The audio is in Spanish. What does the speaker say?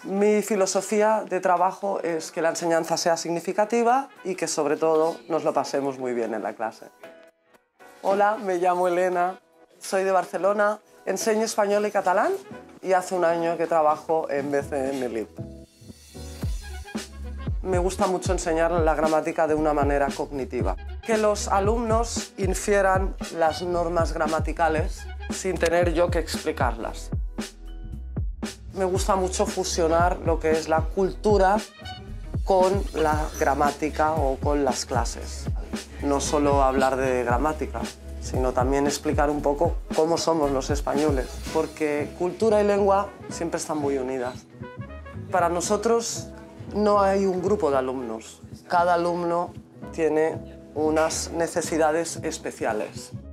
Mi filosofía de trabajo es que la enseñanza sea significativa y que sobre todo nos lo pasemos muy bien en la clase. Hola, me llamo Elena, soy de Barcelona, enseño español y catalán y hace un año que trabajo en BCN LIB. Me gusta mucho enseñar la gramática de una manera cognitiva. Que los alumnos infieran las normas gramaticales sin tener yo que explicarlas. Me gusta mucho fusionar lo que es la cultura con la gramática o con las clases. No solo hablar de gramática, sino también explicar un poco cómo somos los españoles, porque cultura y lengua siempre están muy unidas. Para nosotros no hay un grupo de alumnos. Cada alumno tiene unas necesidades especiales.